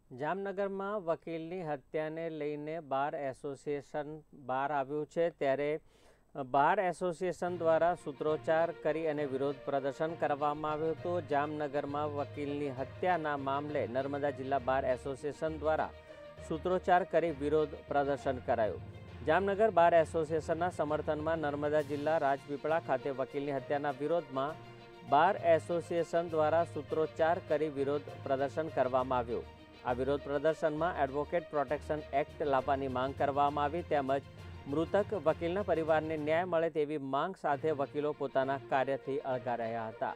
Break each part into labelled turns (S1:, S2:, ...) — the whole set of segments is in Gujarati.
S1: જામનગરમાં વકીલની હત્યાને લઈને બાર એસોસિએશન બહાર આવ્યું છે, ત્યારે બાર એસોસિએશન દ્વારા સૂત્રોચ્ચાર કરી અને વિરોધ પ્રદર્શન કરવામાં આવ્યું હતું। જામનગરમાં વકીલની હત્યાના મામલે નર્મદા જિલ્લા બાર એસોસિએશન દ્વારા સૂત્રોચ્ચાર કરી વિરોધ પ્રદર્શન કરાયું। જામનગર બાર એસોસિએશનના સમર્થનમાં નર્મદા જિલ્લા રાજપીપળા ખાતે વકીલની હત્યાના વિરોધમાં બાર એસોસિએશન દ્વારા સૂત્રોચ્ચાર કરી વિરોધ પ્રદર્શન કરવામાં આવ્યું। આ વિરોધ પ્રદર્શનમાં એડવોકેટ પ્રોટેક્શન એક્ટ લાવવાની માંગ કરવામાં આવી, તેમજ મૃતક વકીલના પરિવારને ન્યાય મળે તેવી માંગ સાથે વકીલો પોતાના કાર્યથી અળગા રહ્યા હતા।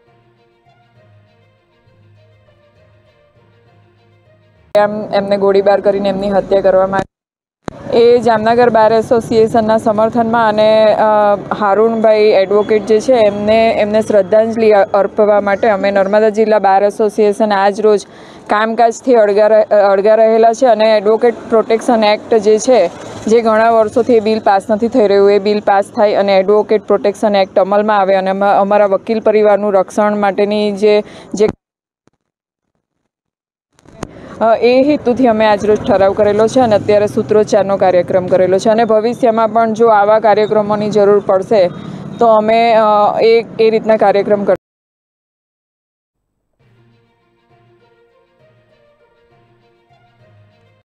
S2: એમને ગોળીબાર કરીને એમની હત્યા કરવામાં એ જામનગર બાર એસોસિએશનના સમર્થનમાં અને હારૂનભાઈ એડવોકેટ જે છે એમને શ્રદ્ધાંજલિ અર્પવા માટે અમે નર્મદા જિલ્લા બાર એસોસિએશન આજ રોજ કામકાજથી અળગા રહેલા છે અને એડવોકેટ પ્રોટેક્શન એક્ટ જે છે, જે ઘણા વર્ષોથી એ બિલ પાસ નથી થઈ રહ્યું, એ બિલ પાસ થાય અને એડવોકેટ પ્રોટેક્શન એક્ટ અમલમાં આવે અને અમારા વકીલ પરિવારનું રક્ષણ માટેની જે એ હેતુથી અમે આજરોજ ઠરાવ કરેલો છે અને અત્યારે સૂત્રોચ્ચારનો કાર્યક્રમ કરેલો છે અને ભવિષ્યમાં પણ જો આવા કાર્યક્રમોની જરૂર પડશે તો અમે એ રીતના કાર્યક્રમ